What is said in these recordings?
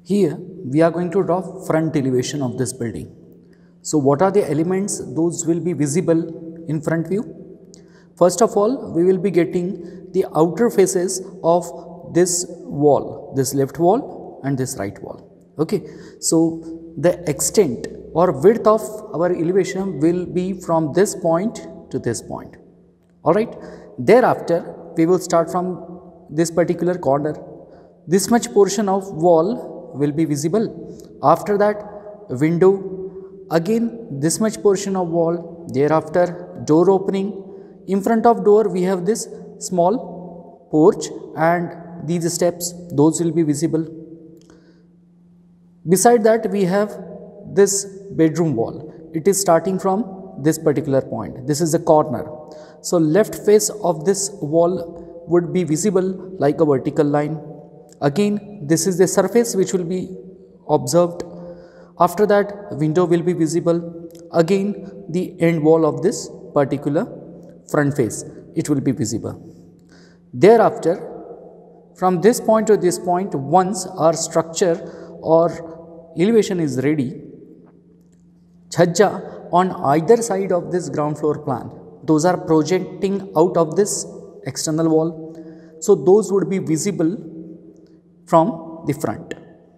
Here we are going to draw front elevation of this building. So what are the elements? Those will be visible in front view. First of all, we will be getting the outer faces of this wall, this left wall and this right wall. Okay, so the extent or width of our elevation will be from this point to this point. Alright, thereafter we will start from this particular corner. This much portion of wall will be visible. After that, window, again this much portion of wall, thereafter door opening. In front of door we have this small porch and these steps, those will be visible. Beside that we have this bedroom wall. It is starting from this particular point. This is the corner. So left face of this wall would be visible like a vertical line. Again, this is the surface which will be observed. After that, window will be visible. Again, the end wall of this particular front face, it will be visible. Thereafter, from this point to this point, once our structure or elevation is ready, chhajja on either side of this ground floor plan, those are projecting out of this external wall. So those would be visible from the front.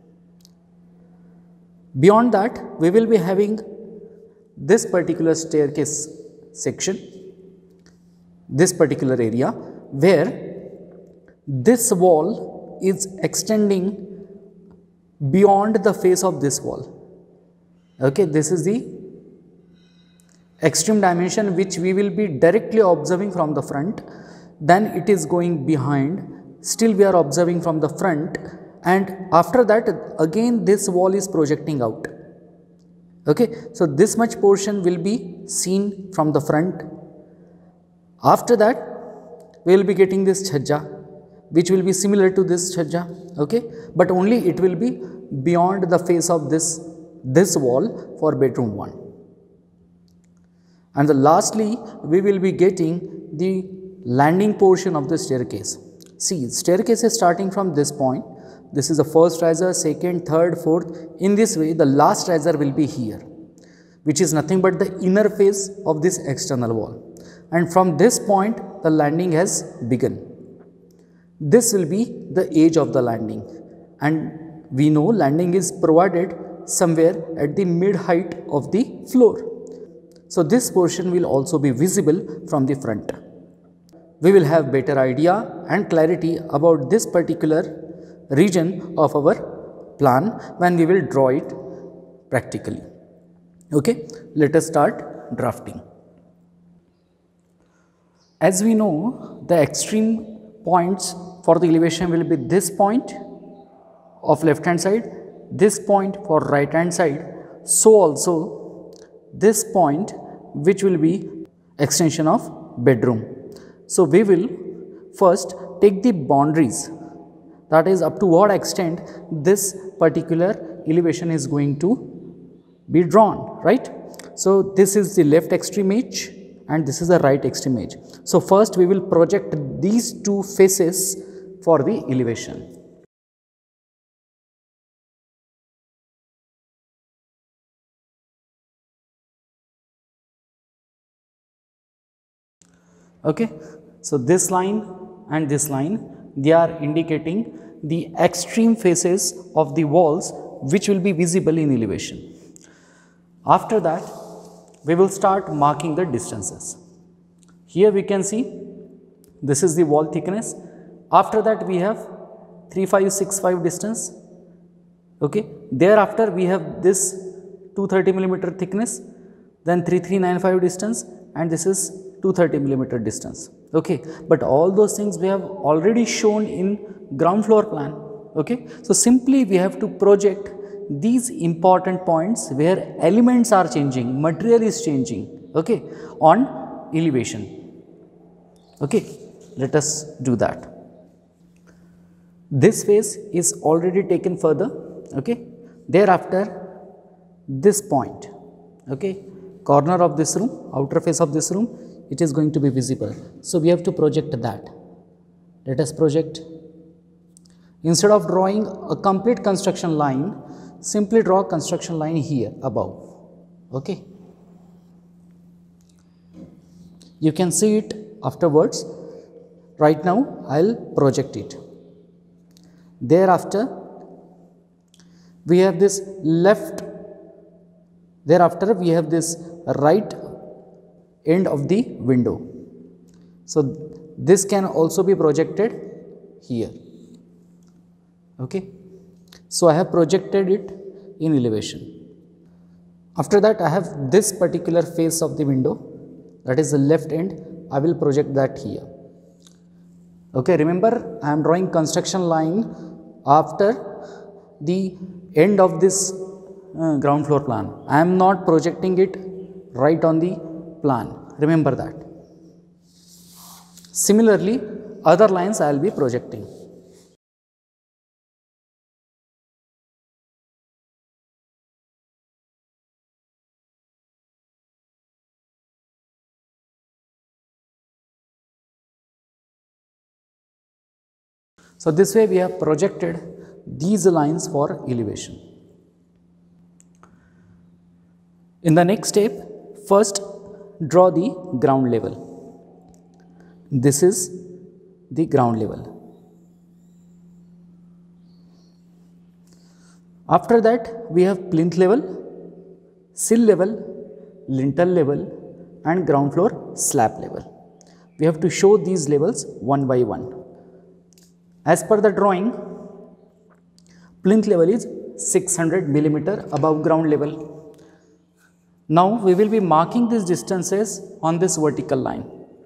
Beyond that, we will be having this particular staircase section, this particular area where this wall is extending beyond the face of this wall. Okay, this is the extreme dimension which we will be directly observing from the front. Then it is going behind, still we are observing from the front, and after that again this wall is projecting out. Okay, so this much portion will be seen from the front. After that we will be getting this chhajja which will be similar to this chhajja, okay, but only it will be beyond the face of this wall for bedroom 1. And lastly, we will be getting the landing portion of the staircase. See, staircase is starting from this point. This is the first riser, second, third, fourth. In this way, the last riser will be here, which is nothing but the inner face of this external wall. And from this point, the landing has begun. This will be the edge of the landing. And we know landing is provided somewhere at the mid height of the floor. So this portion will also be visible from the front. We will have better idea and clarity about this particular region of our plan when we will draw it practically. Okay, let us start drafting. As we know, the extreme points for the elevation will be this point of left hand side, this point for right hand side, so also this point which will be extension of bedroom. So we will first take the boundaries, that is up to what extent this particular elevation is going to be drawn, right? So this is the left extreme edge and this is the right extreme edge. So first we will project these two faces for the elevation. Okay, so this line and this line, they are indicating the extreme faces of the walls which will be visible in elevation. After that, we will start marking the distances. Here we can see this is the wall thickness. After that we have 3565 distance. Okay, thereafter we have this 230 millimeter thickness, then 3395 distance, and this is 230 millimeter distance. Okay, but all those things we have already shown in ground floor plan. Okay, so simply we have to project these important points where elements are changing, material is changing, okay, on elevation. Okay, let us do that. This face is already taken further. Okay, thereafter this point, okay, corner of this room, outer face of this room, it is going to be visible. So we have to project that. Let us project. Instead of drawing a complete construction line, simply draw a construction line here above. Okay. You can see it afterwards. Right now I will project it. Thereafter we have this left, thereafter we have this right end of the window. So this can also be projected here. Okay. So I have projected it in elevation. After that I have this particular face of the window, that is the left end. I will project that here. Okay, remember I am drawing construction line after the end of this ground floor plan. I am not projecting it right on the plan. Remember that. Similarly, other lines I will be projecting. So this way we have projected these lines for elevation. In the next step, first draw the ground level. This is the ground level. After that we have plinth level, sill level, lintel level and ground floor slab level. We have to show these levels one by one. As per the drawing, plinth level is 600 millimeter above ground level. Now we will be marking these distances on this vertical line.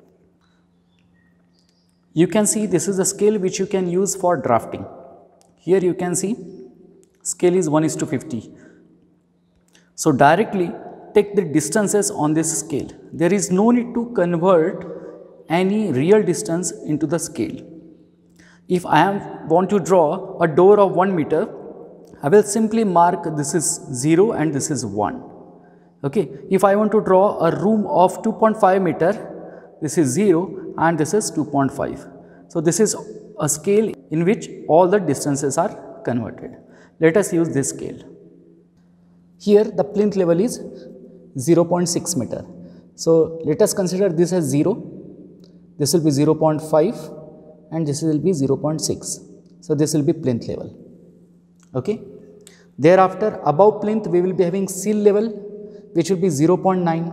You can see this is the scale which you can use for drafting. Here you can see scale is 1:50. So directly take the distances on this scale. There is no need to convert any real distance into the scale. If I want to draw a door of 1 meter, I will simply mark this is 0 and this is 1. Okay. If I want to draw a room of 2.5 meter, this is 0 and this is 2.5. So this is a scale in which all the distances are converted. Let us use this scale. Here the plinth level is 0.6 meter. So let us consider this as 0, this will be 0.5 and this will be 0.6. So this will be plinth level. Okay. Thereafter above plinth we will be having sill level, which will be 0.9.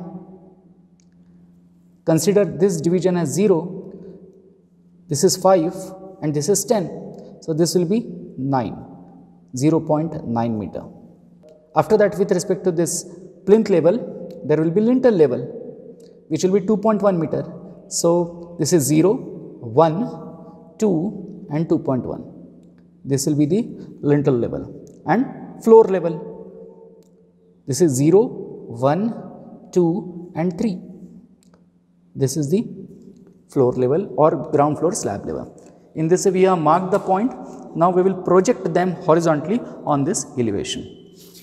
Consider this division as 0, this is 5 and this is 10. So this will be 9, 0.9 meter. After that, with respect to this plinth level, there will be lintel level, which will be 2.1 meter. So this is 0, 1, 2 and 2.1. This will be the lintel level. And floor level, this is 0, 1, 2 and 3. This is the floor level or ground floor slab level. In this way we have marked the point. Now we will project them horizontally on this elevation.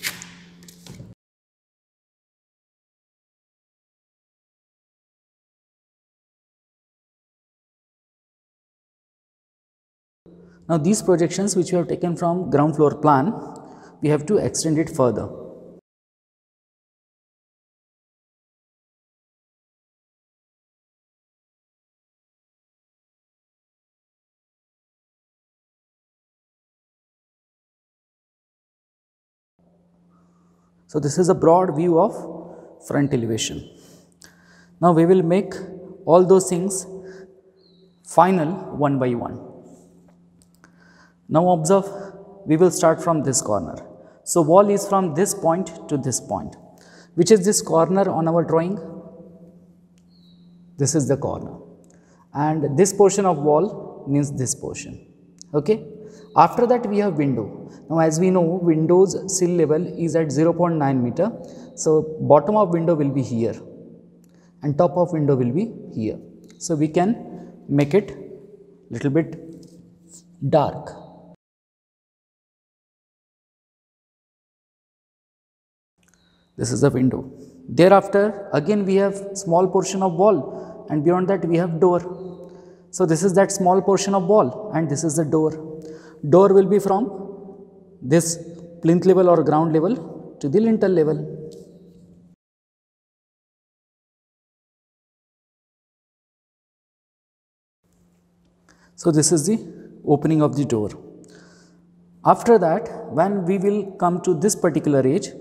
Now these projections which we have taken from ground floor plan, we have to extend it further. So this is a broad view of front elevation. Now we will make all those things final one by one. Now observe, we will start from this corner. So wall is from this point to this point. Which is this corner on our drawing? This is the corner. And this portion of wall means this portion. Okay. After that we have window. Now as we know, window's sill level is at 0.9 meter. So bottom of window will be here and top of window will be here. So we can make it little bit dark. This is the window. Thereafter again we have small portion of wall and beyond that we have door. So this is that small portion of wall and this is the door. Door will be from this plinth level or ground level to the lintel level. So this is the opening of the door. After that, when we will come to this particular edge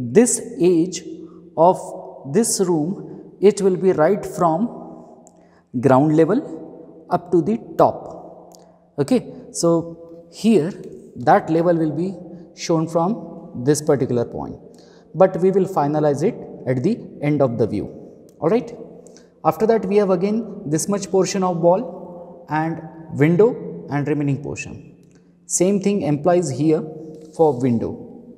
of this room, it will be right from ground level up to the top. Okay, so here that level will be shown from this particular point, but we will finalize it at the end of the view. All right. After that, we have again this much portion of wall and window and remaining portion. Same thing applies here for window.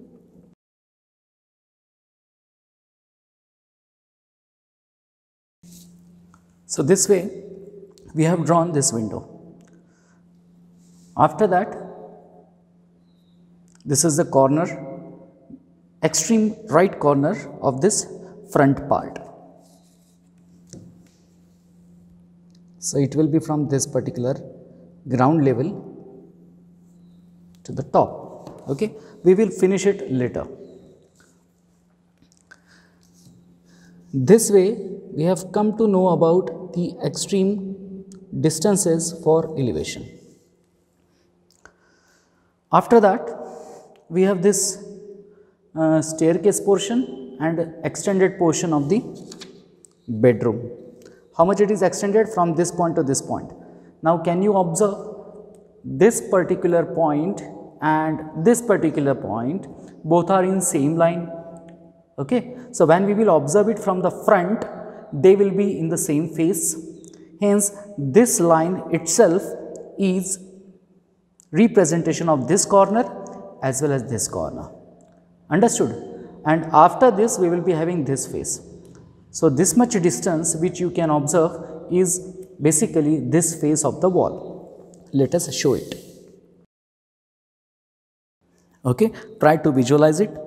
So this way we have drawn this window. After that, this is the corner, extreme right corner of this front part. So it will be from this particular ground level to the top. Okay, we will finish it later. This way we have come to know about the extreme distances for elevation. After that, we have this staircase portion and extended portion of the bedroom. How much it is extended from this point to this point. Now can you observe this particular point and this particular point, both are in same line. Okay, so when we will observe it from the front, they will be in the same face. Hence this line itself is representation of this corner as well as this corner. Understood? And after this we will be having this face. So this much distance which you can observe is basically this face of the wall. Let us show it. Okay, try to visualize it.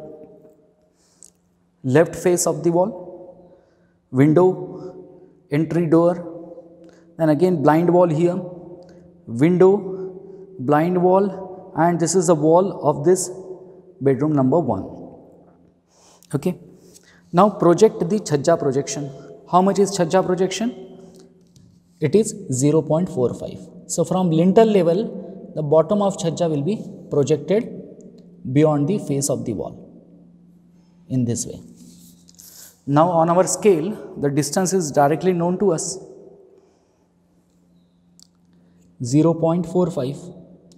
Left face of the wall, window, entry door, then again blind wall here, window, blind wall, and this is the wall of this bedroom number 1. Okay. Now project the chhajja projection. How much is chhajja projection? It is 0.45. So from lintel level, the bottom of chhajja will be projected beyond the face of the wall in this way. Now on our scale, the distance is directly known to us, 0.45.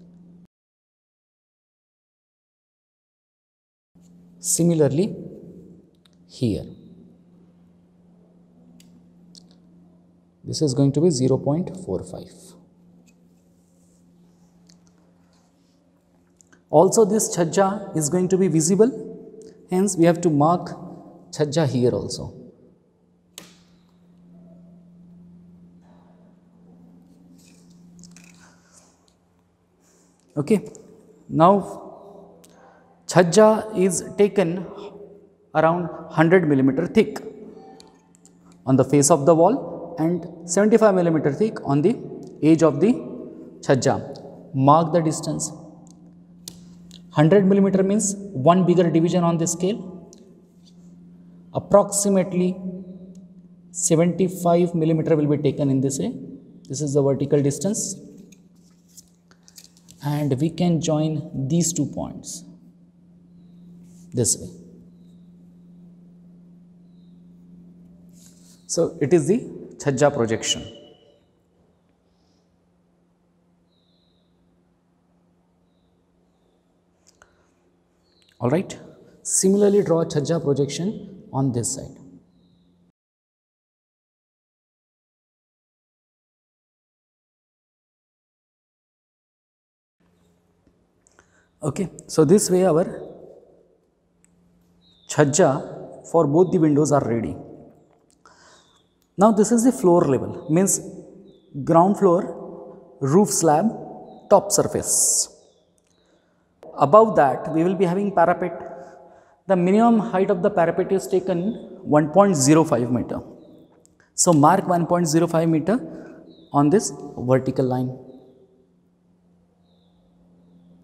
Similarly, here, this is going to be 0.45. Also this chhajja is going to be visible, hence we have to mark chhajja here also. Okay. Now chhajja is taken around 100 millimeter thick on the face of the wall and 75 millimeter thick on the edge of the chhajja. Mark the distance. 100 millimeter means one bigger division on the scale. Approximately 75 millimeter will be taken in this way. This is the vertical distance, and we can join these 2 points this way. So it is the chhajja projection. All right. Similarly, draw chhajja projection on this side. Okay. So this way our chhajja for both the windows are ready. Now this is the floor level, means ground floor, roof slab, top surface. Above that we will be having parapet. The minimum height of the parapet is taken 1.05 meter. So mark 1.05 meter on this vertical line.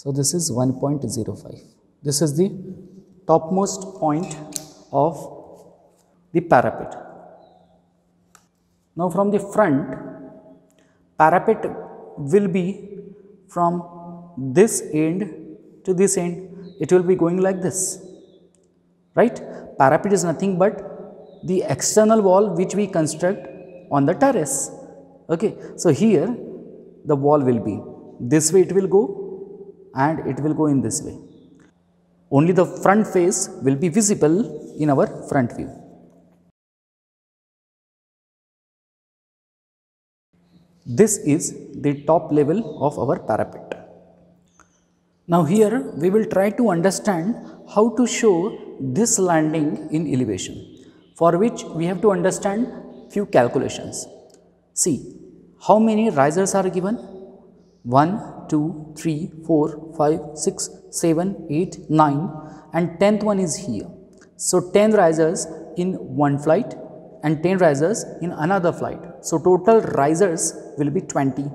So this is 1.05. This is the topmost point of the parapet. Now from the front, parapet will be from this end to this end. It will be going like this, right? Parapet is nothing but the external wall which we construct on the terrace. Okay, so here the wall will be this way, it will go, and it will go in this way. Only the front face will be visible in our front view. This is the top level of our parapet. Now here we will try to understand how to show this landing in elevation, for which we have to understand few calculations. See, how many risers are given? 1, 2, 3, 4, 5, 6, 7, 8, 9, and 10th one is here. So 10 risers in one flight and 10 risers in another flight. So total risers will be 20.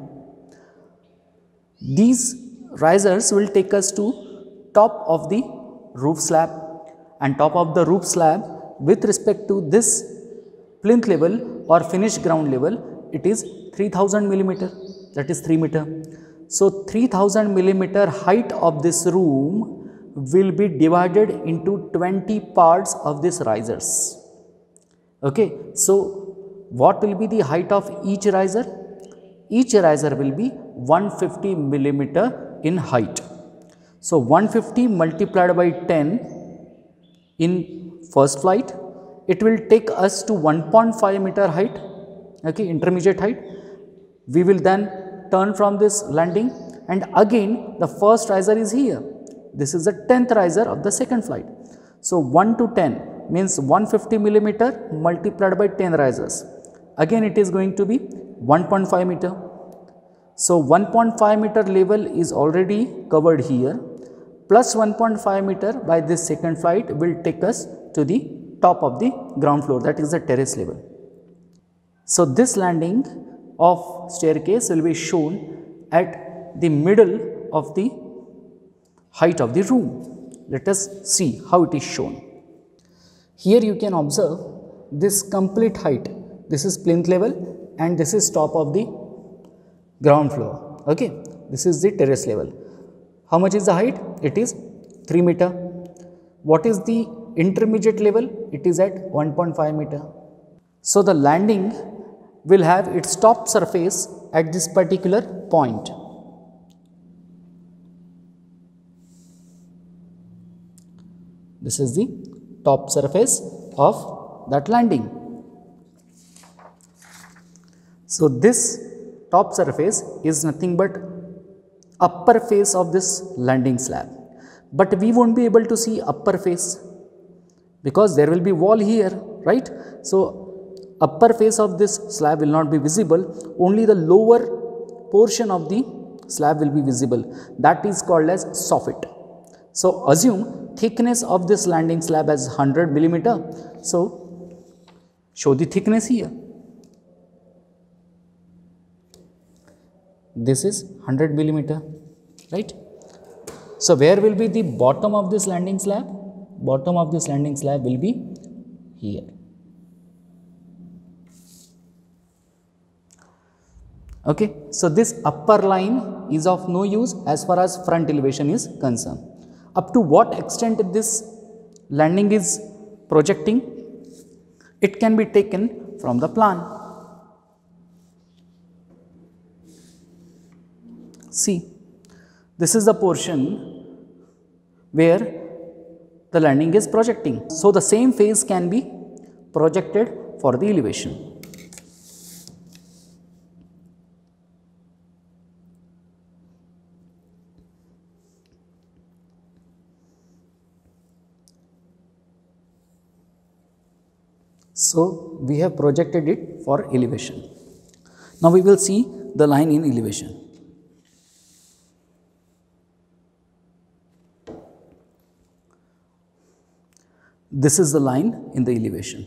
These risers will take us to top of the roof slab, and top of the roof slab with respect to this plinth level or finished ground level, it is 3000 millimeter, that is 3 meter. So 3000 millimeter height of this room will be divided into 20 parts of these risers. Okay, so what will be the height of each riser? Each riser will be 150 millimeter in height. So 150 multiplied by 10 in first flight, it will take us to 1.5 meter height, okay, intermediate height. We will then turn from this landing, and again the first riser is here. This is the 10th riser of the second flight. So 1 to 10 means 150 millimeter multiplied by 10 risers. Again it is going to be 1.5 meter. So 1.5 meter level is already covered here, plus 1.5 meter by this second flight will take us to the top of the ground floor, that is the terrace level. So this landing of staircase will be shown at the middle of the height of the room. Let us see how it is shown. Here you can observe this complete height. This is plinth level and this is top of the ground floor. Okay, this is the terrace level. How much is the height? It is 3 meter. What is the intermediate level? It is at 1.5 meter. So the landing will have its top surface at this particular point. This is the top surface of that landing. So this top surface is nothing but upper face of this landing slab, but we won't be able to see upper face because there will be wall here, right? So upper face of this slab will not be visible, only the lower portion of the slab will be visible. That is called as soffit. So assume thickness of this landing slab as 100 millimeter. So show the thickness here. This is 100 millimeter, right? So where will be the bottom of this landing slab? Bottom of this landing slab will be here. Okay, so this upper line is of no use as far as front elevation is concerned. Up to what extent this landing is projecting, it can be taken from the plan. See, this is the portion where the landing is projecting. So the same face can be projected for the elevation. So we have projected it for elevation. Now we will see the line in elevation. This is the line in the elevation.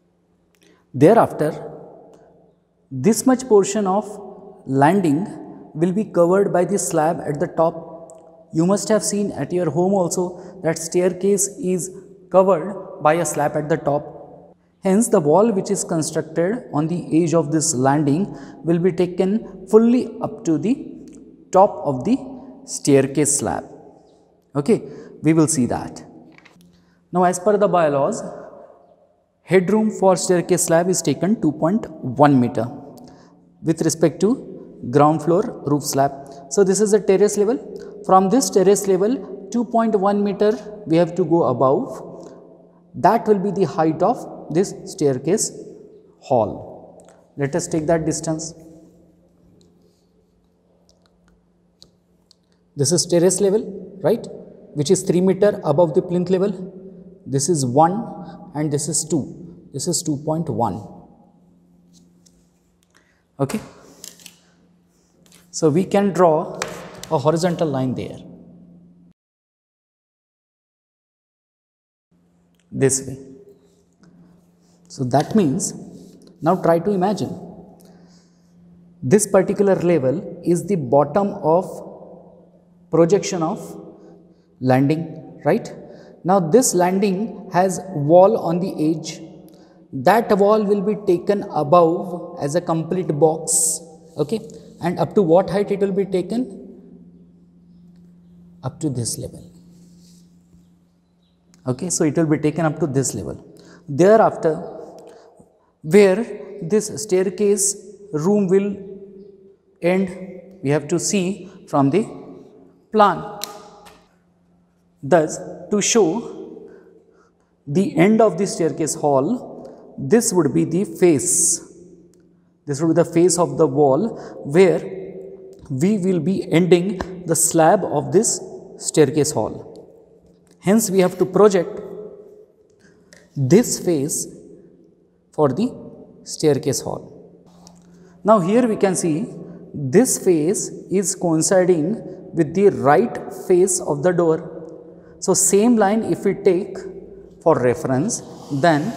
Thereafter, this much portion of landing will be covered by the slab at the top. You must have seen at your home also that staircase is covered by a slab at the top. Hence, the wall which is constructed on the edge of this landing will be taken fully up to the top of the staircase slab. Okay, we will see that. Now, as per the bylaws, headroom for staircase slab is taken 2.1 meter with respect to ground floor roof slab. So, this is the terrace level. From this terrace level, 2.1 meter we have to go above. That will be the height of this staircase hall. Let us take that distance. This is terrace level, right, which is 3 meter above the plinth level. This is 1 and this is 2. This is 2.1. Okay. So, we can draw a horizontal line there. This way. So, that means, now try to imagine, this particular level is the bottom of projection of landing, right. Now, this landing has wall on the edge. That wall will be taken above as a complete box, okay, and up to what height it will be taken? Up to this level. Okay, so it will be taken up to this level. Thereafter, where this staircase room will end, we have to see from the plan. Thus, to show the end of the staircase hall, this would be the face. This would be the face of the wall where we will be ending the slab of this staircase hall. Hence, we have to project this face for the staircase hall. Now, here we can see this face is coinciding with the right face of the door. So, same line if we take for reference, then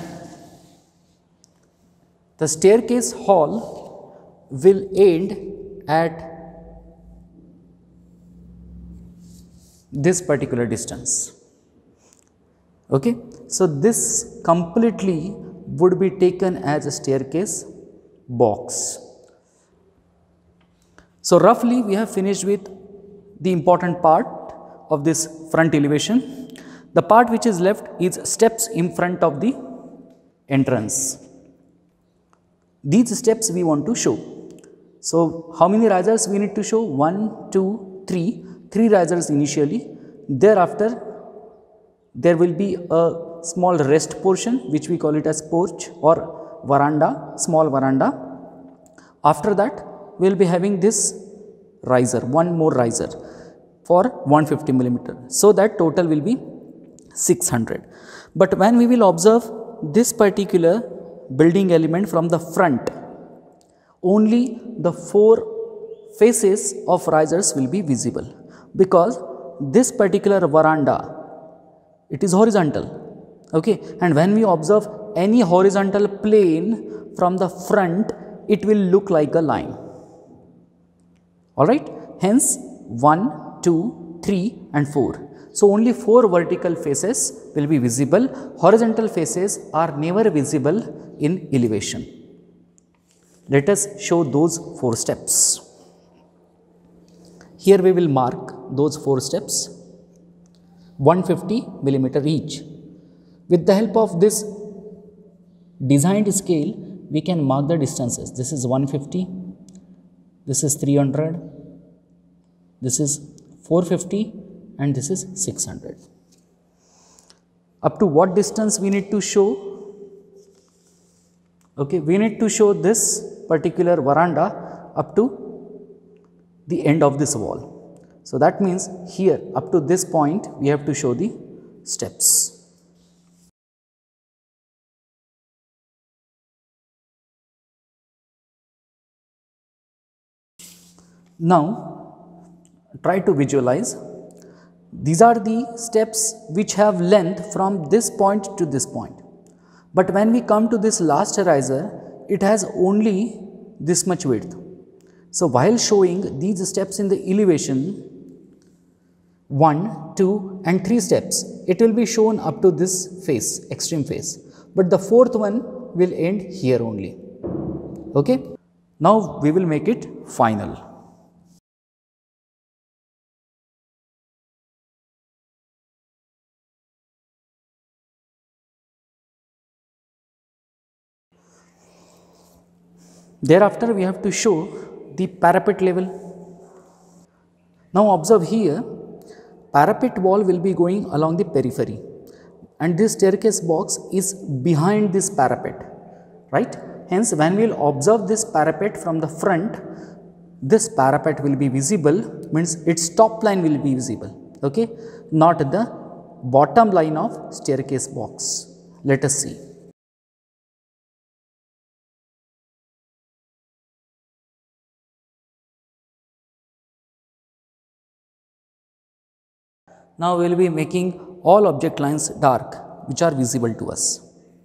the staircase hall will end at this particular distance. Okay. So, this completely would be taken as a staircase box. So, roughly we have finished with the important part of this front elevation. The part which is left is steps in front of the entrance. These steps we want to show. So, how many risers we need to show? 1, 2, 3. 3 risers initially. Thereafter, there will be a small rest portion which we call it as porch or veranda, small veranda. After that, we will be having this riser, one more riser for 150 millimeter. So, that total will be 600. But when we will observe this particular building element from the front, only the 4 faces of risers will be visible, because this particular veranda, it is horizontal, okay, and when we observe any horizontal plane from the front, it will look like a line. Alright, hence 1, 2, 3 and 4. So, only 4 vertical faces will be visible. Horizontal faces are never visible in elevation. Let us show those 4 steps. Here we will mark those 4 steps, 150 millimeter each. With the help of this designed scale, we can mark the distances. This is 150, this is 300, this is 450 and this is 600. Up to what distance we need to show? Okay, we need to show this particular veranda up to the end of this wall. So, that means here up to this point we have to show the steps. Now, try to visualize. These are the steps which have length from this point to this point. But when we come to this last riser, it has only this much width. So while showing these steps in the elevation, 1, 2 and 3 steps, it will be shown up to this face, extreme face, but the fourth one will end here only. Okay. Now we will make it final. Thereafter, we have to show the parapet level. Now observe here, parapet wall will be going along the periphery and this staircase box is behind this parapet, right? Hence, when we will observe this parapet from the front, this parapet will be visible, means its top line will be visible, okay, not the bottom line of staircase box. Let us see. Now we will be making all object lines dark, which are visible to us.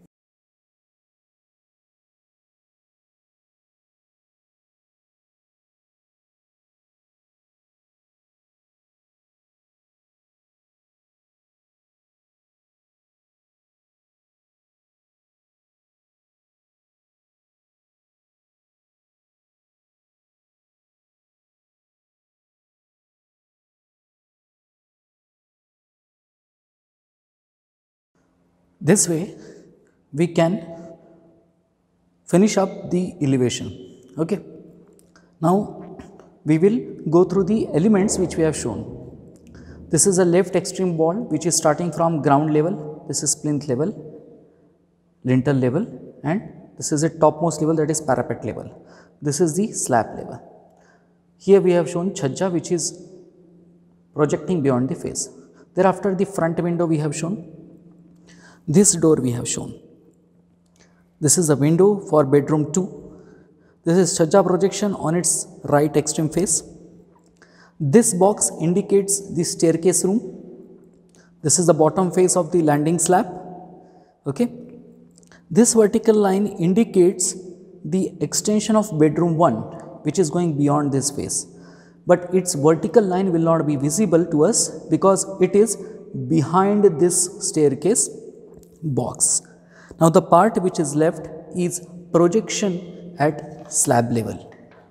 This way we can finish up the elevation. Okay. Now we will go through the elements which we have shown. This is a left extreme wall which is starting from ground level, this is plinth level, lintel level, and this is a topmost level, that is parapet level. This is the slab level. Here we have shown chhajja which is projecting beyond the face. Thereafter the front window we have shown. This door we have shown. This is a window for bedroom 2. This is chhajja projection on its right extreme face. This box indicates the staircase room. This is the bottom face of the landing slab. Okay. This vertical line indicates the extension of bedroom 1, which is going beyond this face. But its vertical line will not be visible to us because it is behind this staircase box. Now the part which is left is projection at slab level.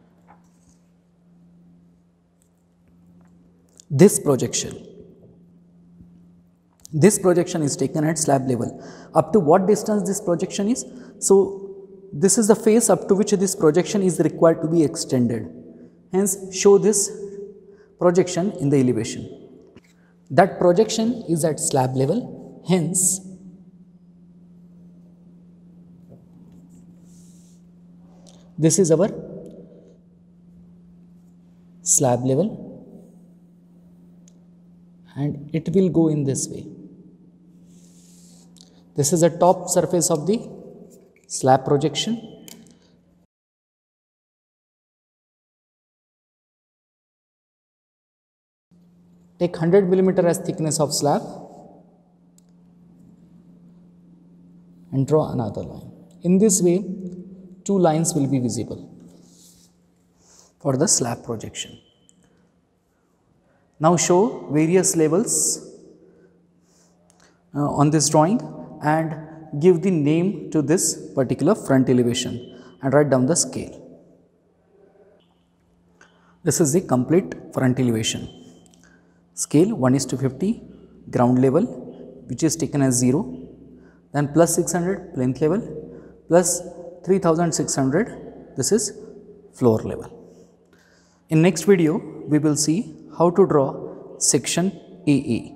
This projection is taken at slab level. Up to what distance this projection is? So this is the face up to which this projection is required to be extended. Hence show this projection in the elevation. That projection is at slab level. Hence this is our slab level and it will go in this way. This is the top surface of the slab projection. Take 100 mm as thickness of slab and draw another line. In this way, 2 lines will be visible for the slab projection. Now show various levels on this drawing and give the name to this particular front elevation and write down the scale. This is the complete front elevation. Scale 1:50, ground level which is taken as 0, then plus 600 plinth level, plus 3600, this is floor level. In next video, we will see how to draw section AA.